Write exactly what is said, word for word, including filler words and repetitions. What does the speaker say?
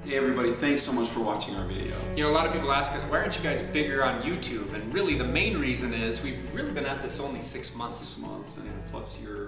Hey everybody, thanks so much for watching our video. You know, a lot of people ask us, why aren't you guys bigger on YouTube? And really the main reason is we've really been at this only six months. Six months, and plus you're